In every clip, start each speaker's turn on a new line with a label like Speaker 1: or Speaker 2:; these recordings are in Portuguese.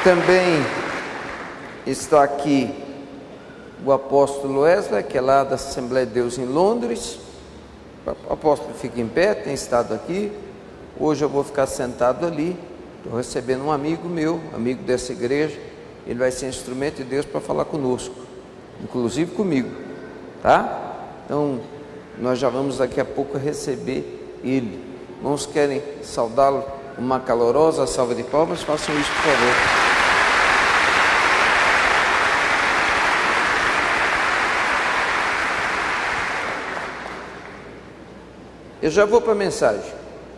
Speaker 1: Também está aqui o apóstolo Wesley, que é lá da Assembleia de Deus em Londres. O apóstolo fica em pé, tem estado aqui. Hoje eu vou ficar sentado ali. Estou recebendo um amigo meu, amigo dessa igreja. Ele vai ser instrumento de Deus para falar conosco, inclusive comigo, tá? Então, nós já vamos daqui a pouco receber ele. Irmãos, querem saudá-lo? Uma calorosa salva de palmas, façam isso, por favor. Eu já vou para a mensagem.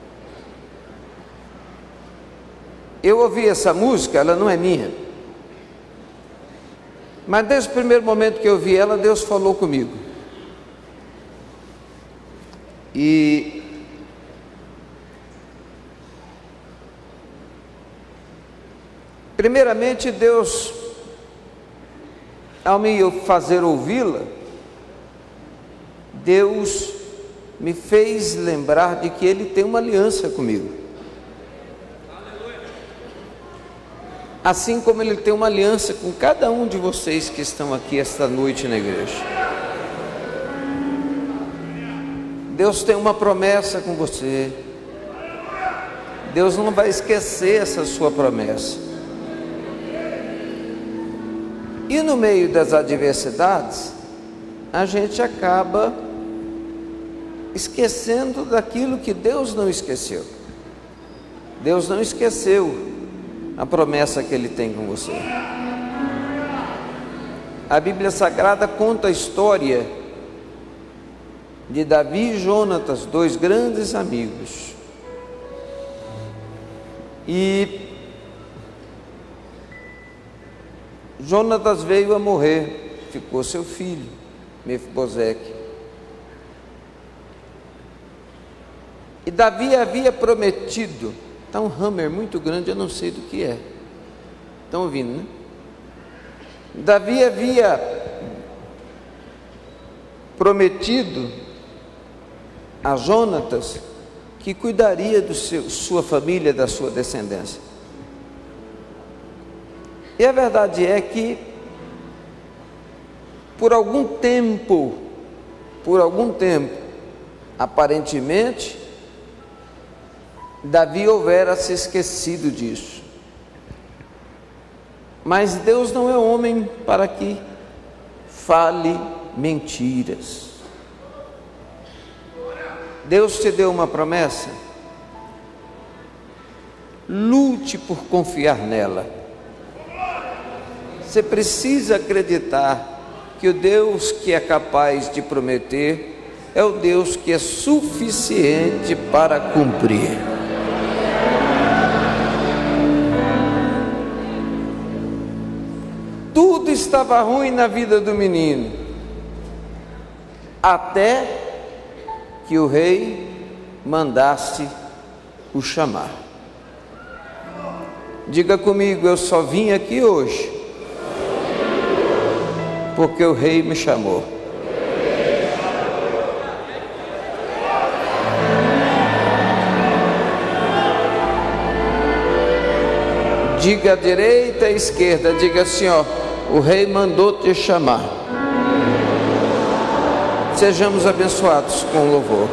Speaker 1: Eu ouvi essa música, ela não é minha, mas desde o primeiro momento que eu ouvi ela, Deus falou comigo. E primeiramente Deus, ao me fazer ouvi-la, Deus me fez lembrar de que Ele tem uma aliança comigo. Assim como Ele tem uma aliança com cada um de vocês que estão aqui esta noite na igreja. Deus tem uma promessa com você. Deus não vai esquecer essa sua promessa. E no meio das adversidades, a gente acaba esquecendo daquilo que Deus não esqueceu. Deus não esqueceu a promessa que Ele tem com você. A Bíblia Sagrada conta a história de Davi e Jonatas, dois grandes amigos. E Jonatas veio a morrer, ficou seu filho, Mefiboseque. E Davi havia prometido, está um hammer muito grande, eu não sei do que é. Estão ouvindo, né? Davi havia prometido a Jonatas que cuidaria de sua família, da sua descendência. E a verdade é que, por algum tempo, aparentemente, Davi houvera se esquecido disso. Mas Deus não é homem para que fale mentiras. Deus te deu uma promessa. Lute por confiar nela. Você precisa acreditar que o Deus que é capaz de prometer é o Deus que é suficiente para cumprir. Tudo estava ruim na vida do menino, até que o rei mandasse o chamar. Diga comigo, eu só vim aqui hoje porque o rei me chamou. Diga à direita e à esquerda, diga assim, ó, o rei mandou te chamar. Sejamos abençoados com o louvor.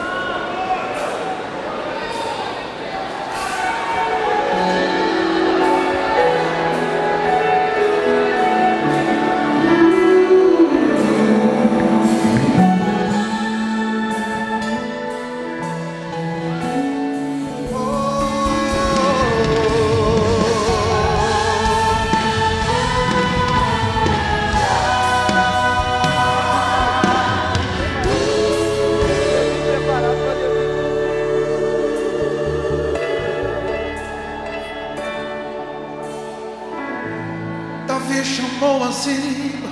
Speaker 2: Chamou a Ziba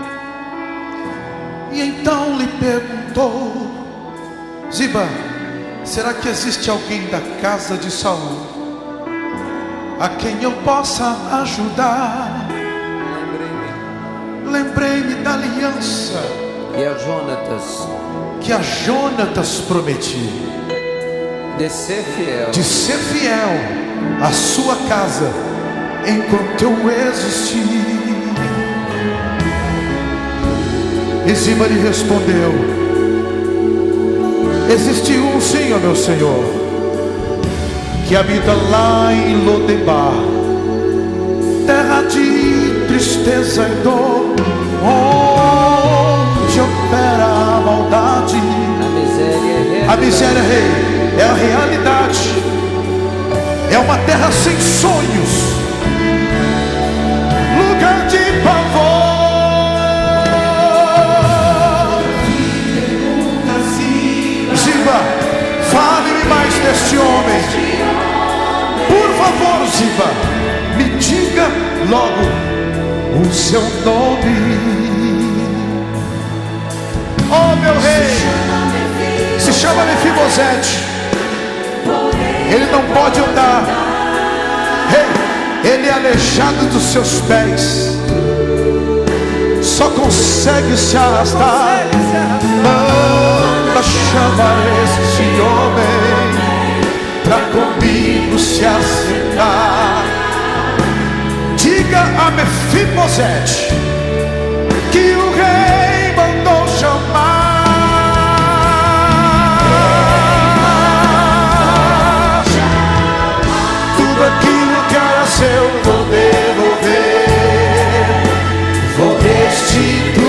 Speaker 2: e então lhe perguntou: Ziba, será que existe alguém da casa de Saul a quem eu possa ajudar? Lembrei-me da aliança que a Jonatas prometi
Speaker 1: de ser fiel
Speaker 2: à sua casa enquanto eu existir. E Ziba lhe respondeu: existe um sim, ó meu Senhor, que habita lá em Lodebar, terra de tristeza e dor, onde opera a maldade. A miséria, rei, é a realidade. É uma terra sem sonhos, lugar de pavor. Ziba, fale-me mais deste homem. Por favor, Ziba, me diga logo o seu nome. Oh, meu rei, se chama Mefibosete. Ele não pode andar, ele é aleijado dos seus pés, só consegue se arrastar. Manda chamar este homem pra comigo se assentar. Diga a Mefibosete que o rei mandou chamar. Eu vou devolver, vou restituir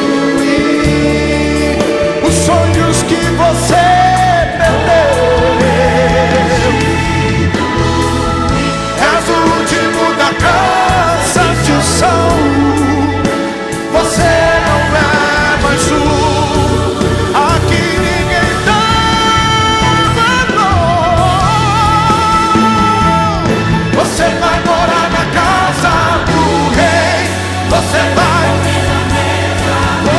Speaker 2: os sonhos que você perdeu. És o último da casa de Saul, você não é mais um, aqui ninguém dá valor. Você vai morar na casa do rei, você vai comer na mesa,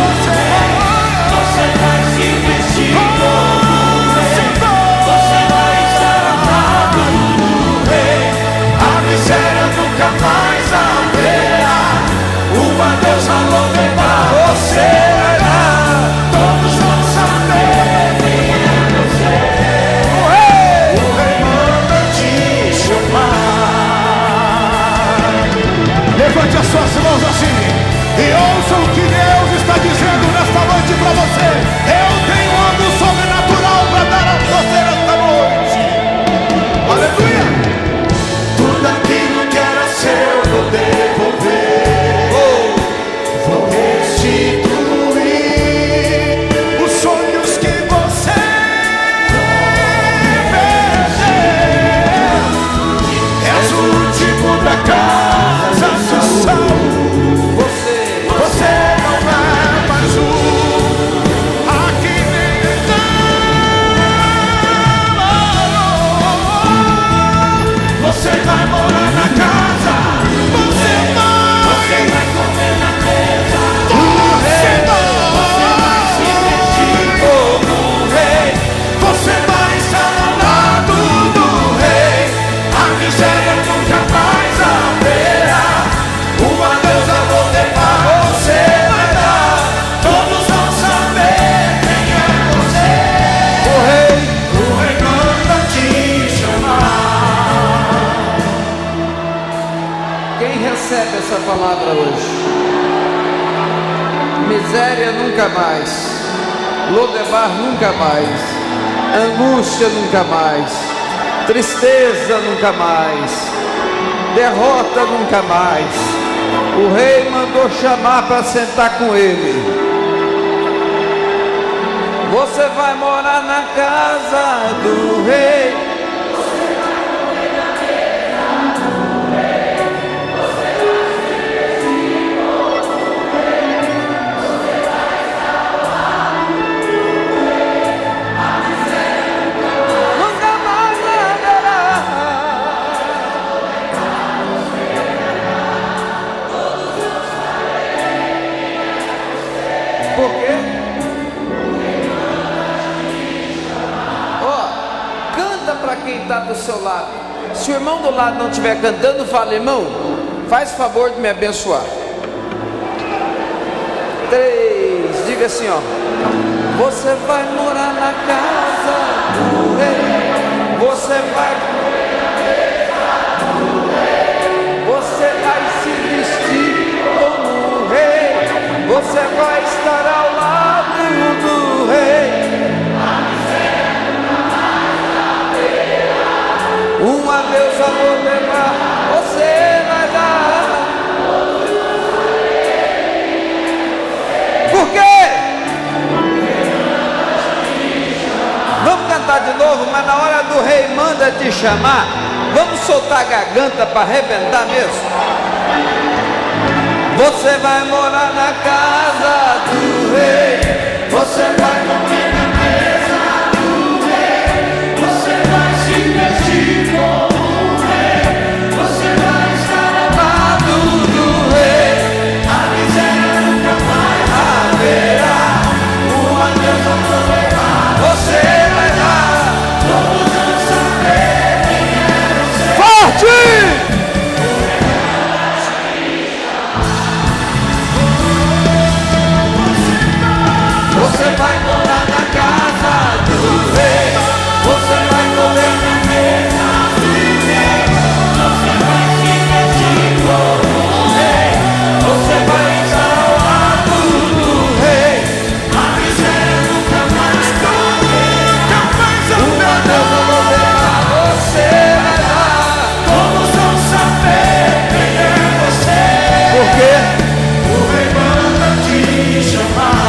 Speaker 2: você vai se vestir como rei, você vai estar ao lado do rei. A miséria nunca mais haverá, uma deusa Lodebar você será. Todos vão saber quem é você. O rei manda te chamar. Levante as suas mãos assim e ouça o que Deus está dizendo nesta noite para você. Eu tenho algo sobrenatural para dar a você nesta noite. Aleluia! Tudo aquilo que era seu vou devolver, vou restituir os sonhos que você perdeu. És o último da casa de Saul, você não é mais um, aqui ninguém dá valor. Você vai morar na casa, você vai comer na mesa, você vai se vestir como rei, você vai estar ao lado do rei. A miséria nunca mais haverá, uma deusa Lodebar você vai dar. Todos vão saber quem é você. O rei manda te chamar.
Speaker 1: Quem recebe essa palavra hoje? Miséria nunca mais, Lodebar nunca mais, angústia nunca mais, tristeza nunca mais, derrota nunca mais. O rei mandou chamar para sentar com ele. Você vai morar na casa do rei. Por quê? Ó, canta para quem está do seu lado. Se o irmão do lado não estiver cantando, fala: irmão, faz favor de me abençoar. 3, diga assim, ó: você vai morar na casa do rei, você vai comer na mesa do rei, você vai você te chamar, vamos soltar a garganta para arrebentar mesmo. Você vai morar na casa do rei, você vai comer na mesa do rei, você vai se vestir como rei, você vai estar ao lado do rei. A miséria nunca mais haverá, uma Deus a provar. Você vai dar, todos vão saber quem é você. Forte! Você vai morar na casa do rei, você vai comer na mesa do rei, você vai se vestir como rei, você vai estar ao lado do rei. A miséria nunca mais uma Deus a governar, você vai dar, todos vão saber quem é você. Por quê? O rei manda te chamar.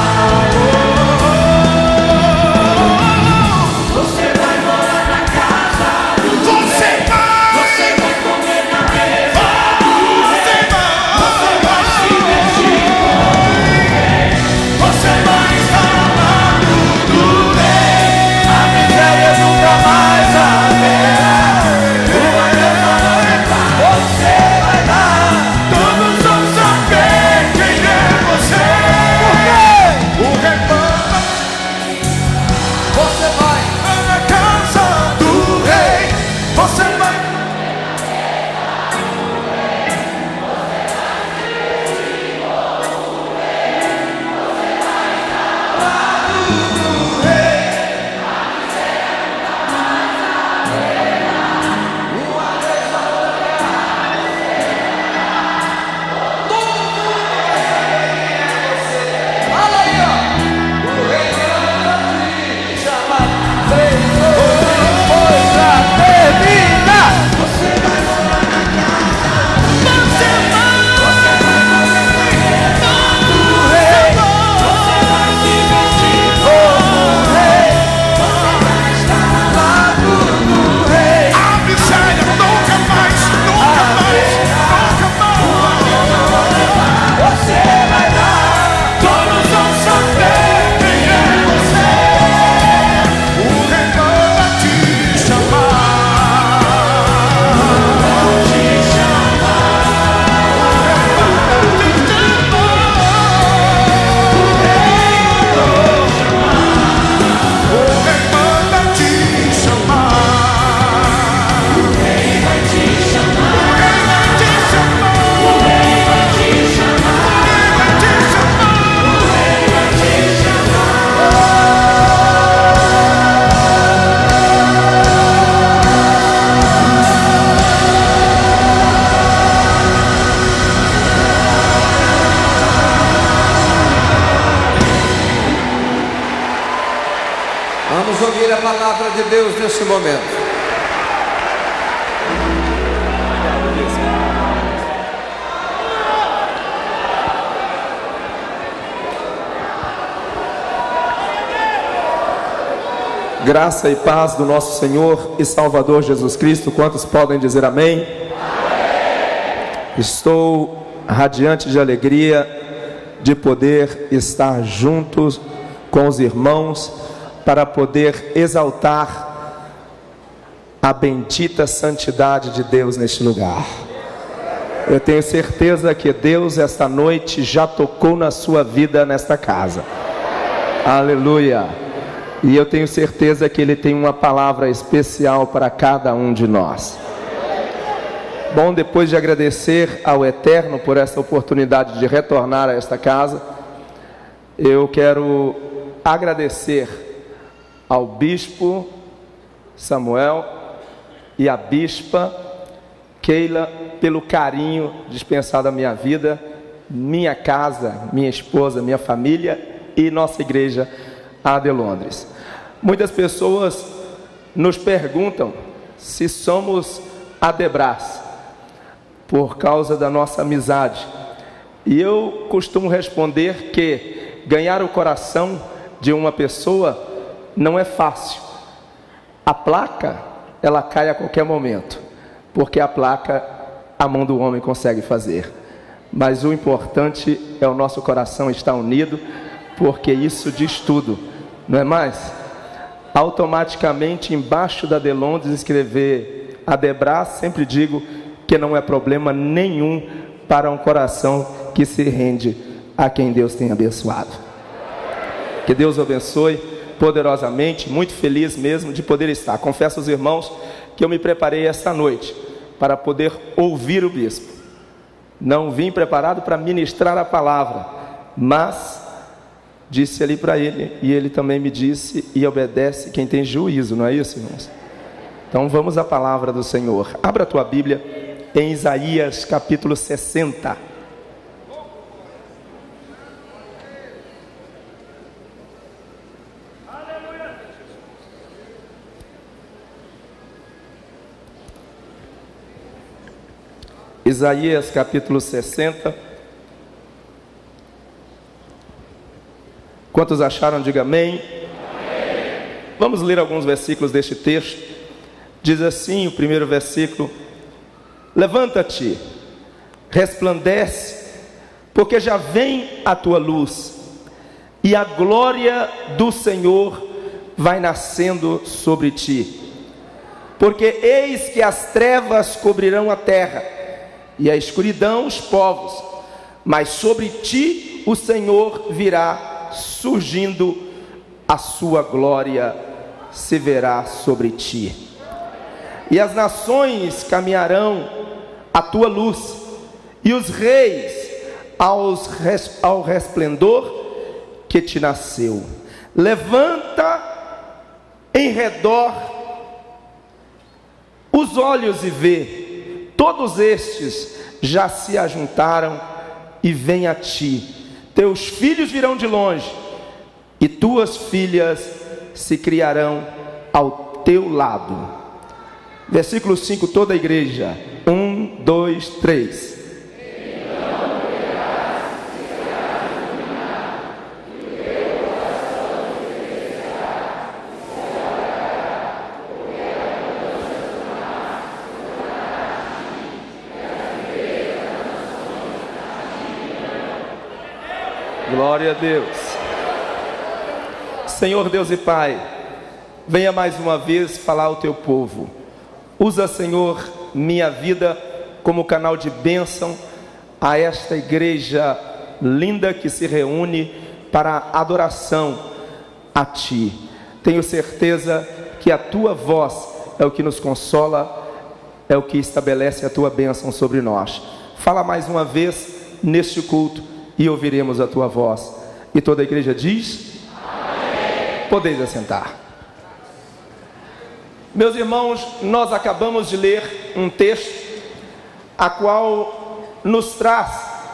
Speaker 1: Vamos ouvir a palavra de Deus nesse momento.
Speaker 3: Graça e paz do nosso Senhor e Salvador Jesus Cristo. Quantos podem dizer amém? Amém. Estou radiante de alegria de poder estar juntos com os irmãos para poder exaltar a bendita santidade de Deus neste lugar. Eu tenho certeza que Deus esta noite já tocou na sua vida nesta casa. Aleluia! E eu tenho certeza que Ele tem uma palavra especial para cada um de nós. Bom, depois de agradecer ao Eterno por essa oportunidade de retornar a esta casa, eu quero agradecer ao bispo Samuel e à bispa Keila pelo carinho dispensado à minha vida, minha casa, minha esposa, minha família e nossa igreja AD Londres. Muitas pessoas nos perguntam se somos Adebras por causa da nossa amizade, e eu costumo responder que ganhar o coração de uma pessoa não é fácil. A placa ela cai a qualquer momento, porque a placa a mão do homem consegue fazer. Mas o importante é o nosso coração estar unido, porque isso diz tudo, não é mais? Automaticamente embaixo da Delondes escrever Adebras, sempre digo que não é problema nenhum para um coração que se rende a quem Deus tem abençoado. Que Deus o abençoe poderosamente, muito feliz mesmo de poder estar. Confesso aos irmãos que eu me preparei esta noite para poder ouvir o bispo. Não vim preparado para ministrar a palavra, mas disse ali para ele, e ele também me disse, e obedece quem tem juízo, não é isso, irmãos? Então vamos à palavra do Senhor. Abra a tua Bíblia em Isaías capítulo 60. Isaías capítulo 60. Quantos acharam? Diga amém. Amém. Vamos ler alguns versículos deste texto. Diz assim o primeiro versículo: levanta-te, resplandece, porque já vem a tua luz, e a glória do Senhor vai nascendo sobre ti. Porque eis que as trevas cobrirão a terra, e a escuridão os povos, mas sobre ti o Senhor virá, surgindo a sua glória se verá sobre ti. E as nações caminharão à tua luz, e os reis ao resplendor que te nasceu. Levanta em redor os olhos e vê, todos estes já se ajuntaram e vêm a ti. Teus filhos virão de longe, e tuas filhas se criarão ao teu lado. Versículo 5, toda a igreja. 1, 2, 3. Glória a Deus. Senhor Deus e Pai, venha mais uma vez falar ao teu povo. Usa, Senhor, minha vida como canal de bênção a esta igreja linda que se reúne para adoração a Ti. Tenho certeza que a Tua voz é o que nos consola, é o que estabelece a Tua bênção sobre nós. Fala mais uma vez neste culto e ouviremos a Tua voz. E toda a igreja diz: amém. Podeis assentar. Meus irmãos, nós acabamos de ler um texto a qual nos traz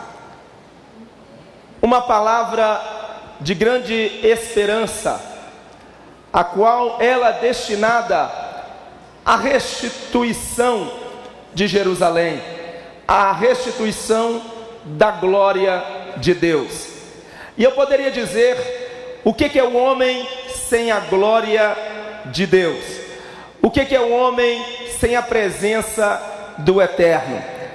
Speaker 3: uma palavra de grande esperança, a qual ela é destinada à restituição de Jerusalém, à restituição da glória de Deus. E eu poderia dizer, o que é o homem sem a glória de Deus? O que é o homem sem a presença do Eterno?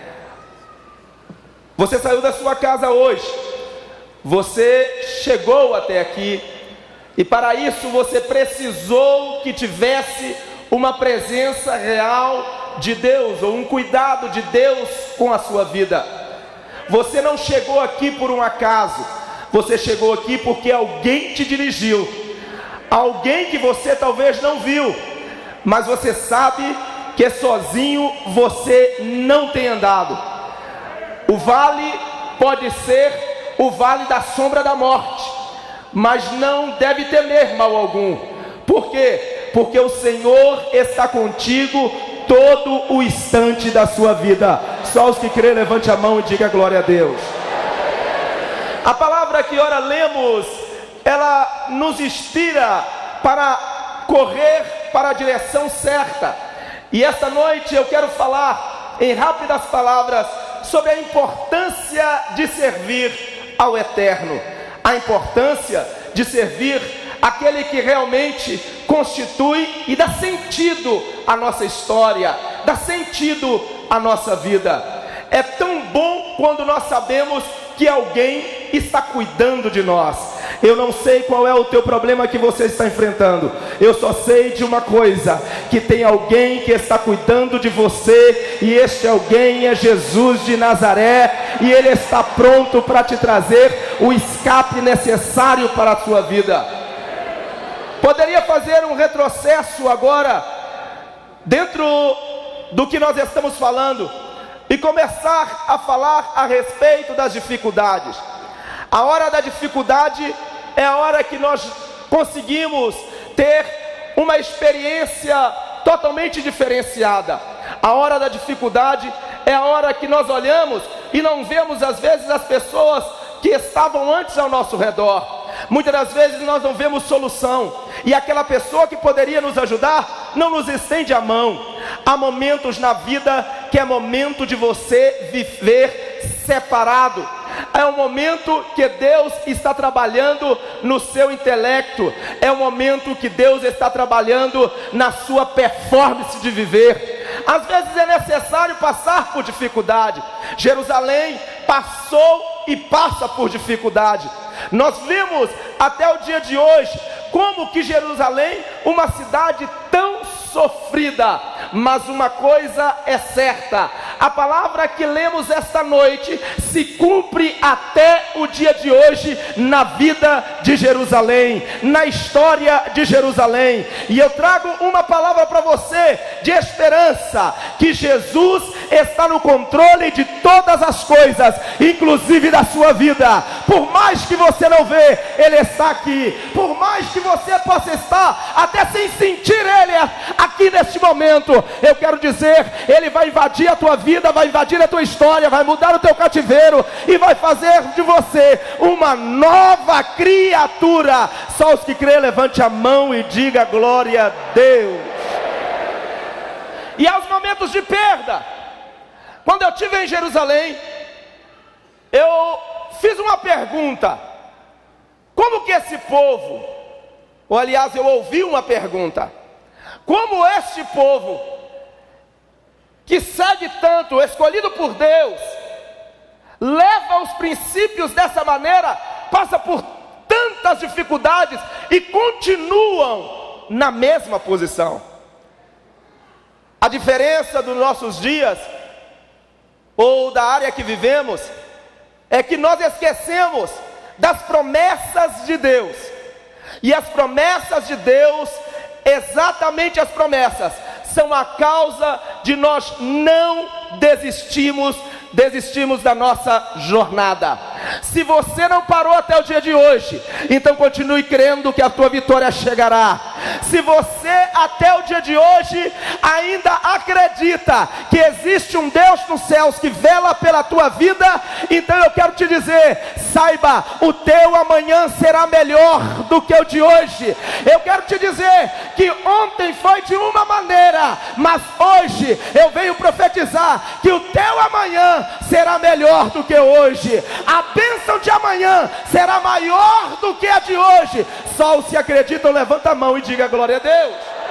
Speaker 3: Você saiu da sua casa hoje, você chegou até aqui, e para isso você precisou que tivesse uma presença real de Deus, ou um cuidado de Deus com a sua vida. Você não chegou aqui por um acaso, você chegou aqui porque alguém te dirigiu, alguém que você talvez não viu, mas você sabe que sozinho você não tem andado. O vale pode ser o vale da sombra da morte, mas não deve temer mal algum. Por quê? Porque o Senhor está contigo todo o instante da sua vida. Só os que creem, levante a mão e diga glória a Deus. A palavra que ora lemos, ela nos inspira para correr para a direção certa. E esta noite eu quero falar em rápidas palavras sobre a importância de servir ao Eterno, a importância de servir aquele que realmente constitui e dá sentido à nossa história, dá sentido à nossa vida. É tão bom quando nós sabemos que alguém está cuidando de nós. Eu não sei qual é o teu problema que você está enfrentando. Eu só sei de uma coisa: que tem alguém que está cuidando de você, e este alguém é Jesus de Nazaré, e Ele está pronto para te trazer o escape necessário para a sua vida. Poderia fazer um retrocesso agora, dentro do que nós estamos falando, e começar a falar a respeito das dificuldades. A hora da dificuldade é a hora que nós conseguimos ter uma experiência totalmente diferenciada. A hora da dificuldade é a hora que nós olhamos e não vemos às vezes as pessoas que estavam antes ao nosso redor. Muitas das vezes nós não vemos solução, e aquela pessoa que poderia nos ajudar não nos estende a mão. Há momentos na vida que é momento de você viver separado. É um momento que Deus está trabalhando no seu intelecto. É um momento que Deus está trabalhando na sua performance de viver. Às vezes é necessário passar por dificuldade. Jerusalém passou e passa por dificuldade. Nós vimos até o dia de hoje como que Jerusalém, uma cidade tão sofrida, mas uma coisa é certa: a palavra que lemos esta noite se cumpre até o dia de hoje na vida de Jerusalém, na história de Jerusalém. E eu trago uma palavra para você de esperança: que Jesus está no controle de todas as coisas, inclusive da sua vida. Por mais que você não vê, Ele está aqui. Por mais que você possa estar até sem sentir Ele aqui neste momento, eu quero dizer, Ele vai invadir a tua vida, vai invadir a tua história, vai mudar o teu cativeiro e vai fazer de você uma nova criatura. Só os que creem, levante a mão e diga glória a Deus. E aos momentos de perda, quando eu estive em Jerusalém, eu fiz uma pergunta: como que esse povo, ou aliás, eu ouvi uma pergunta: como este povo, que segue tanto, escolhido por Deus, leva os princípios dessa maneira, passa por tantas dificuldades e continuam na mesma posição? A diferença dos nossos dias, ou da área que vivemos, é que nós esquecemos das promessas de Deus. E as promessas de Deus, exatamente as promessas, são a causa de nós não desistimos da nossa jornada. Se você não parou até o dia de hoje, então continue crendo que a tua vitória chegará. Se você até o dia de hoje ainda acredita que existe um Deus nos céus que vela pela tua vida, então eu quero te dizer, saiba, o teu amanhã será melhor do que o de hoje. Eu quero te dizer que ontem foi de uma maneira, mas hoje eu venho profetizar que o teu amanhã será melhor do que hoje. A bênção de amanhã será maior do que a de hoje. Só os que acreditam, levanta a mão e diga glória a Deus.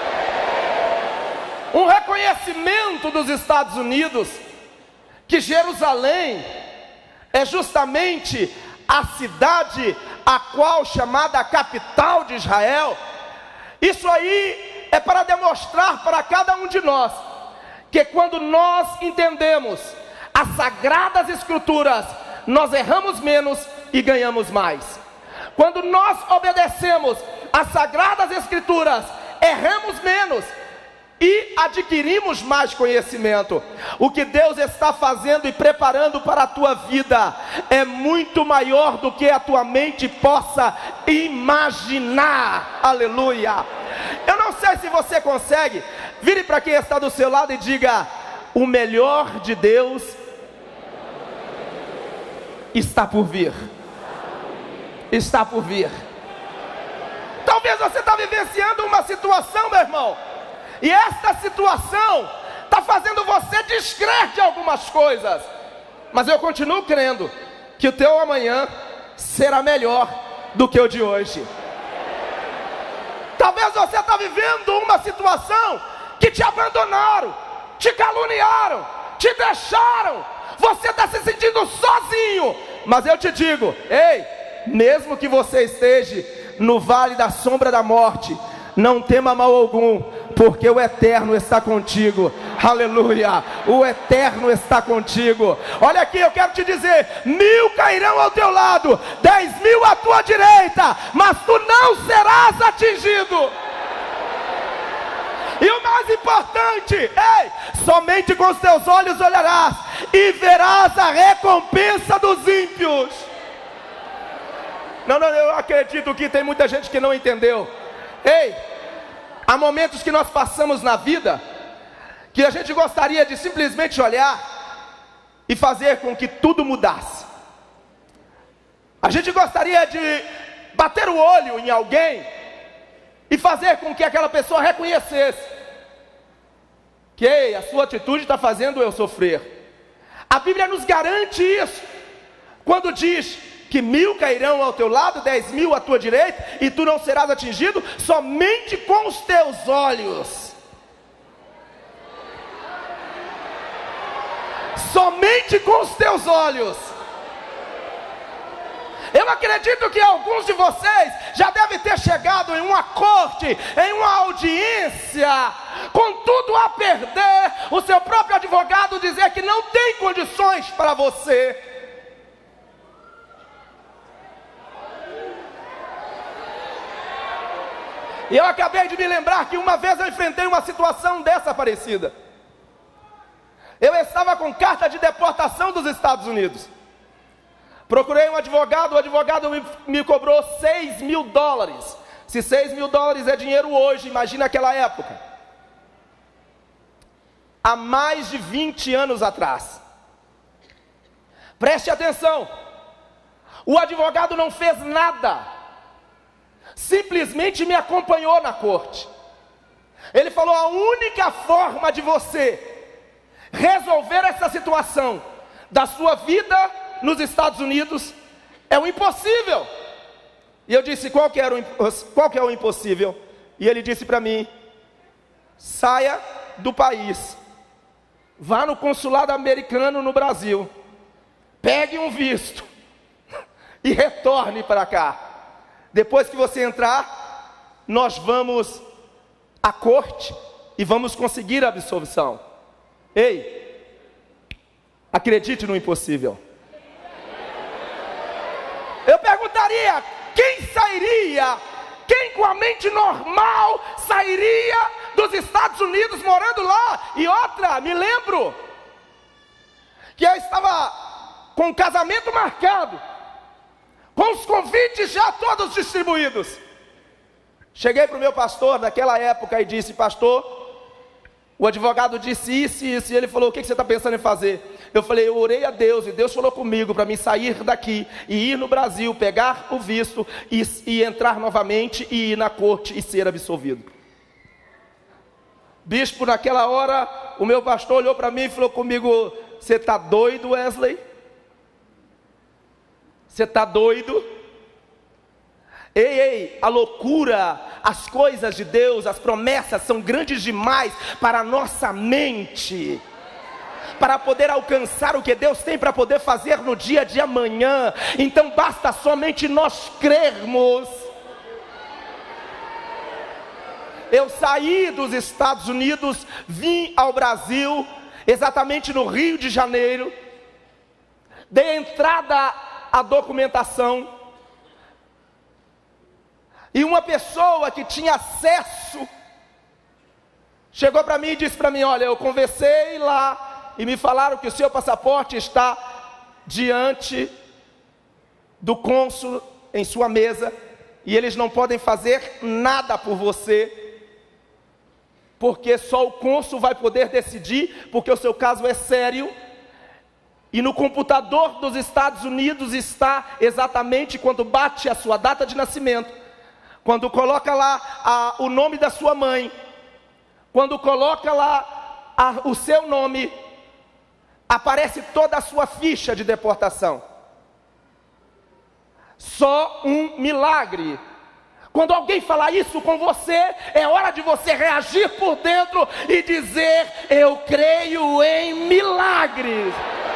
Speaker 3: Um reconhecimento dos Estados Unidos que Jerusalém é justamente a cidade a qual chamada a capital de Israel. Isso aí é para demonstrar para cada um de nós que quando nós entendemos as sagradas escrituras, nós erramos menos e ganhamos mais. Quando nós obedecemos às sagradas escrituras, erramos menos e adquirimos mais conhecimento. O que Deus está fazendo e preparando para a tua vida é muito maior do que a tua mente possa imaginar. Aleluia. Eu não sei se você consegue. Vire para quem está do seu lado e diga: o melhor de Deus está por vir. Está por vir. Talvez você está vivenciando uma situação, meu irmão, e esta situação está fazendo você descrer de algumas coisas, mas eu continuo crendo que o teu amanhã será melhor do que o de hoje. Talvez você está vivendo uma situação que te abandonaram, te caluniaram, te deixaram. Você está se sentindo sozinho. Mas eu te digo, ei, mesmo que você esteja no vale da sombra da morte, não tema mal algum, porque o Eterno está contigo. Aleluia, o Eterno está contigo. Olha aqui, eu quero te dizer: 1000 cairão ao teu lado, 10.000 à tua direita, mas tu não serás atingido. E o mais importante, ei, somente com os teus olhos olharás e verás a recompensa dos ímpios. Não, eu acredito que tem muita gente que não entendeu. Ei, há momentos que nós passamos na vida que a gente gostaria de simplesmente olhar e fazer com que tudo mudasse. A gente gostaria de bater o olho em alguém e fazer com que aquela pessoa reconhecesse que, ei, a sua atitude está fazendo eu sofrer. A Bíblia nos garante isso, quando diz que 1000 cairão ao teu lado, 10.000 à tua direita, e tu não serás atingido somente com os teus olhos. Somente com os teus olhos. Eu acredito que alguns de vocês já devem ter chegado em uma corte, em uma audiência, com tudo a perder, o seu próprio advogado dizer que não tem condições para você. E eu acabei de me lembrar que uma vez eu enfrentei uma situação dessa parecida. Eu estava com carta de deportação dos Estados Unidos. Procurei um advogado, o advogado me cobrou $6.000. Se $6.000 é dinheiro hoje, imagina aquela época. Há mais de 20 anos atrás. Preste atenção. O advogado não fez nada. Simplesmente me acompanhou na corte. Ele falou: a única forma de você resolver essa situação da sua vida nos Estados Unidos é o impossível. E eu disse: qual que é o impossível? E ele disse para mim: saia do país, vá no consulado americano no Brasil, pegue um visto e retorne para cá. Depois que você entrar, nós vamos à corte e vamos conseguir a absolvição. Ei, acredite no impossível. Eu perguntaria: quem sairia, quem com a mente normal sairia dos Estados Unidos morando lá? E outra, me lembro que eu estava com o casamento marcado, com os convites já todos distribuídos. Cheguei para o meu pastor naquela época e disse: pastor, o advogado disse isso e isso. E ele falou: o que você está pensando em fazer? Eu falei: eu orei a Deus e Deus falou comigo para mim sair daqui e ir no Brasil, pegar o visto e entrar novamente e ir na corte e ser absolvido. Bispo, naquela hora, o meu pastor olhou para mim e falou comigo: você está doido, Wesley? Você está doido? Ei, a loucura, as coisas de Deus, as promessas são grandes demais para a nossa mente, para poder alcançar o que Deus tem para poder fazer no dia de amanhã. Então basta somente nós crermos. Eu saí dos Estados Unidos, vim ao Brasil, exatamente no Rio de Janeiro, dei entrada à documentação, e uma pessoa que tinha acesso chegou para mim e disse para mim: olha, eu conversei lá e me falaram que o seu passaporte está diante do cônsul em sua mesa e eles não podem fazer nada por você, porque só o cônsul vai poder decidir, porque o seu caso é sério. E no computador dos Estados Unidos está exatamente quando bate a sua data de nascimento, quando coloca lá o nome da sua mãe, quando coloca lá o seu nome, aparece toda a sua ficha de deportação. Só um milagre
Speaker 4: Quando alguém falar isso com você, é hora de você reagir por dentro e dizer: eu creio em milagres.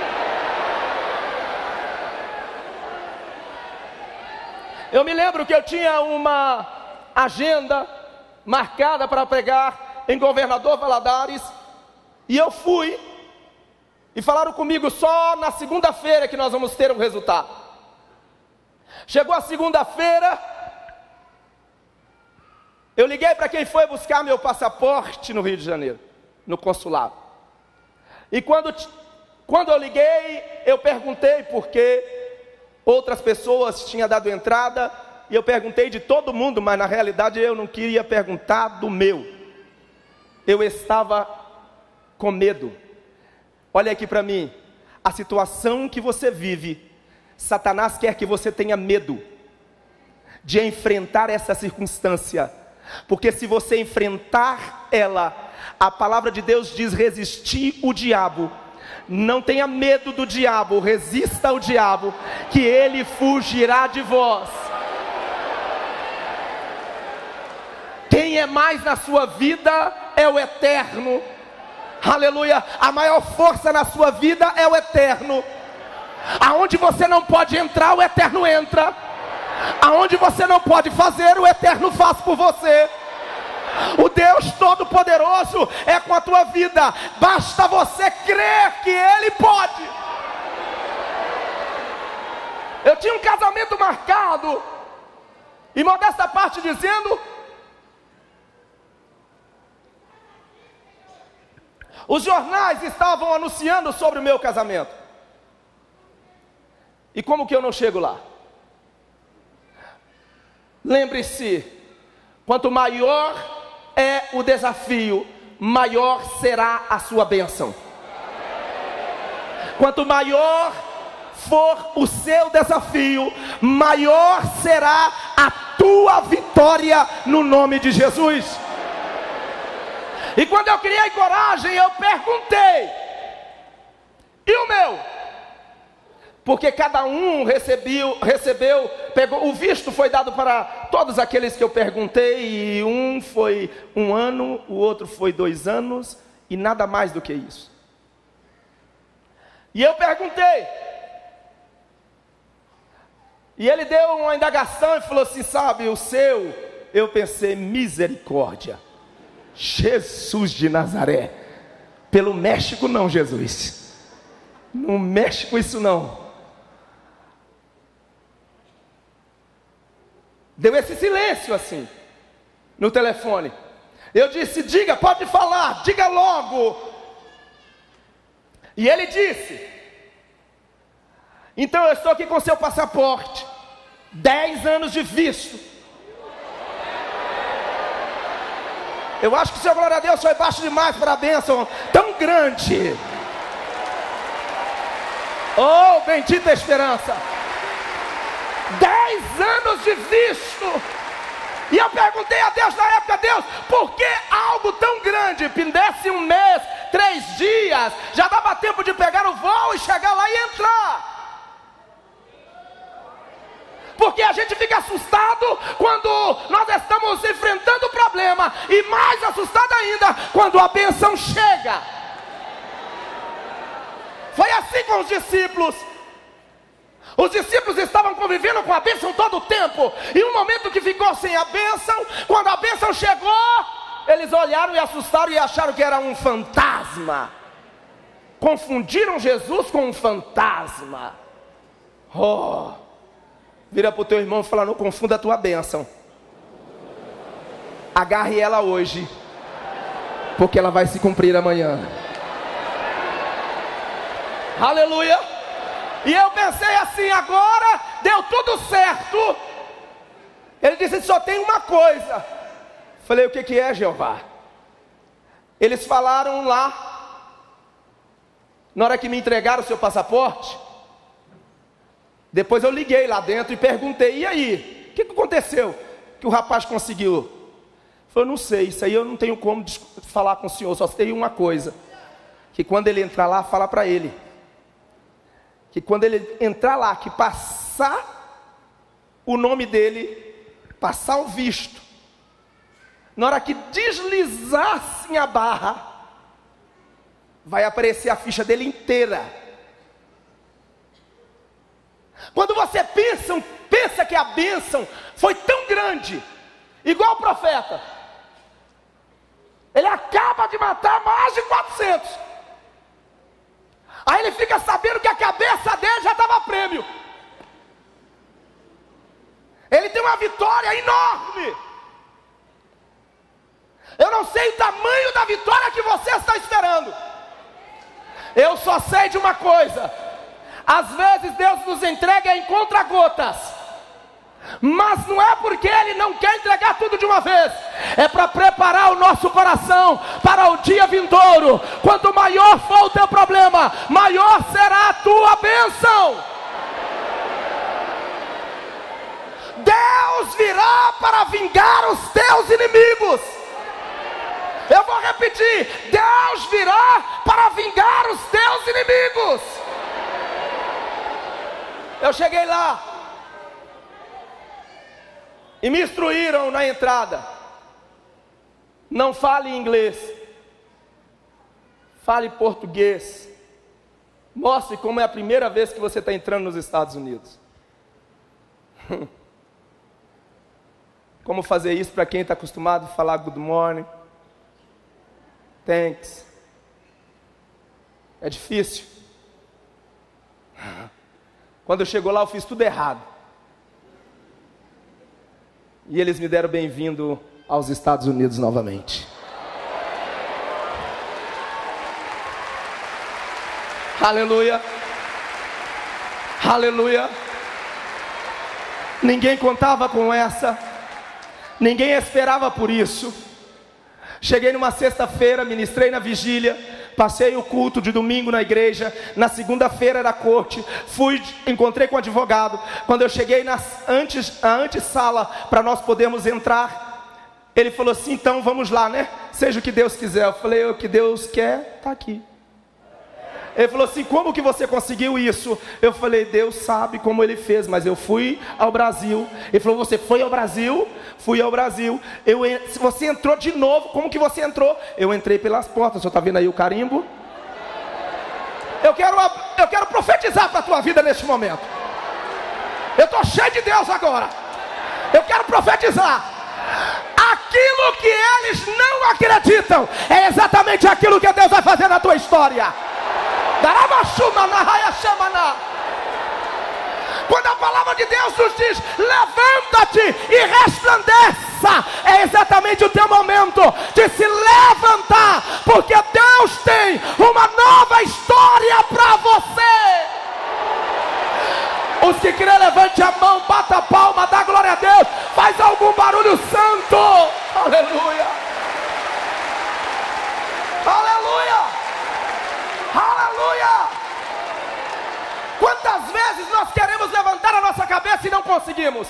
Speaker 4: Eu me lembro que eu tinha uma agenda marcada para pregar em Governador Valadares, e eu fui, e falaram comigo: só na segunda-feira que nós vamos ter um resultado. Chegou a segunda-feira, eu liguei para quem foi buscar meu passaporte no Rio de Janeiro, no consulado. E quando eu liguei, eu perguntei porque outras pessoas tinham dado entrada, e eu perguntei de todo mundo, mas na realidade eu não queria perguntar do meu. Eu estava com medo. Olha aqui para mim, a situação que você vive, Satanás quer que você tenha medo de enfrentar essa circunstância, porque se você enfrentar ela, a palavra de Deus diz: resistir o diabo. Não tenha medo do diabo, resista ao diabo, que ele fugirá de vós. Quem é mais na sua vida é o eterno. Aleluia. A maior força na sua vida é o eterno. Aonde você não pode entrar, o eterno entra. Aonde você não pode fazer, o eterno faz por você. O Deus Todo-Poderoso é com a tua vida. Basta você crer que Ele pode. Eu tinha um casamento marcado, e modesta parte dizendo, os jornais estavam anunciando sobre o meu casamento. E como que eu não chego lá? Lembre-se, quanto maior é o desafio, maior será a sua bênção. Quanto maior for o seu desafio, maior será a tua vitória no nome de Jesus. E quando eu criei coragem, eu perguntei: e o meu? Porque cada um recebeu, pegou, o visto foi dado para todos aqueles que eu perguntei, e um foi 1 ano, o outro foi 2 anos, e nada mais do que isso. E eu perguntei, e ele deu uma indagação e falou assim: sabe, o seu? Eu pensei: misericórdia, Jesus de Nazaré. Pelo México não, Jesus, no México isso não. Deu esse silêncio assim, no telefone. Eu disse: diga, pode falar, diga logo. E ele disse: então eu estou aqui com seu passaporte, 10 anos de visto. Eu acho que o seu glória a Deus foi baixo demais para a bênção tão grande. Oh, bendita esperança. 10 anos de visto. E eu perguntei a Deus na época: Deus, por que algo tão grande? Pindesse 1 mês, 3 dias, já dava tempo de pegar o voo e chegar lá e entrar. Porque a gente fica assustado quando nós estamos enfrentando o problema, e mais assustado ainda quando a bênção chega. Foi assim com os discípulos. Os discípulos estavam convivendo com a bênção todo o tempo, e um momento que ficou sem a bênção, quando a bênção chegou, eles olharam e assustaram e acharam que era um fantasma. Confundiram Jesus com um fantasma. Oh, vira para o teu irmão e fala: não confunda a tua bênção. Agarre ela hoje, porque ela vai se cumprir amanhã. Aleluia. E eu pensei assim: agora deu tudo certo. Ele disse: só tem uma coisa. Falei: o que é, Jeová? Eles falaram lá, na hora que me entregaram o seu passaporte. Depois eu liguei lá dentro e perguntei: e aí? O que aconteceu que o rapaz conseguiu? Falei: não sei, isso aí eu não tenho como falar com o senhor. Só sei uma coisa: que quando ele entrar lá, fala para ele que quando ele entrar lá, que passar o nome dele, passar o visto, na hora que deslizar assim a barra, vai aparecer a ficha dele inteira. Quando você pensa que a bênção foi tão grande, igual o profeta, ele acaba de matar mais de 400. Aí ele fica sabendo que a cabeça dele já estava prêmio. Ele tem uma vitória enorme. Eu não sei o tamanho da vitória que você está esperando. Eu só sei de uma coisa: às vezes Deus nos entrega em conta-gotas, mas não é porque Ele não quer entregar tudo de uma vez, é para preparar o nosso coração para o dia vindouro. Quanto maior for o teu problema, maior será a tua bênção. Deus virá para vingar os teus inimigos. Eu vou repetir: Deus virá para vingar os teus inimigos. Eu cheguei lá e me instruíram na entrada: não fale inglês, fale português. Mostre como é a primeira vez que você está entrando nos Estados Unidos. Como fazer isso para quem está acostumado a falar good morning, thanks. É difícil. Quando eu chego lá, eu fiz tudo errado. E eles me deram bem-vindo aos Estados Unidos novamente. Aleluia. Aleluia. Ninguém contava com essa. Ninguém esperava por isso. Cheguei numa sexta-feira, ministrei na vigília, passei o culto de domingo na igreja. Na segunda-feira era corte. Encontrei com o advogado. Quando eu cheguei na antessala para nós podermos entrar, ele falou assim: então vamos lá, né? Seja o que Deus quiser. Eu falei: o que Deus quer está aqui. Ele falou assim: como que você conseguiu isso? Eu falei: Deus sabe como Ele fez, mas eu fui ao Brasil. Ele falou: você foi ao Brasil? Fui ao Brasil. Você entrou de novo? Como que você entrou? Eu entrei pelas portas. O senhor está vendo aí o carimbo? Eu quero profetizar para a tua vida neste momento. Eu estou cheio de Deus agora. Eu quero profetizar. Aquilo que eles não acreditam é exatamente aquilo que Deus vai fazer na tua história. Quando a palavra de Deus nos diz: levanta-te e resplandeça, é exatamente o teu momento de se levantar, porque Deus tem uma nova história para você. Os que crê, levante a mão, bata a palma, dá glória a Deus, faz algum barulho santo. Aleluia. Aleluia. Aleluia! Quantas vezes nós queremos levantar a nossa cabeça e não conseguimos?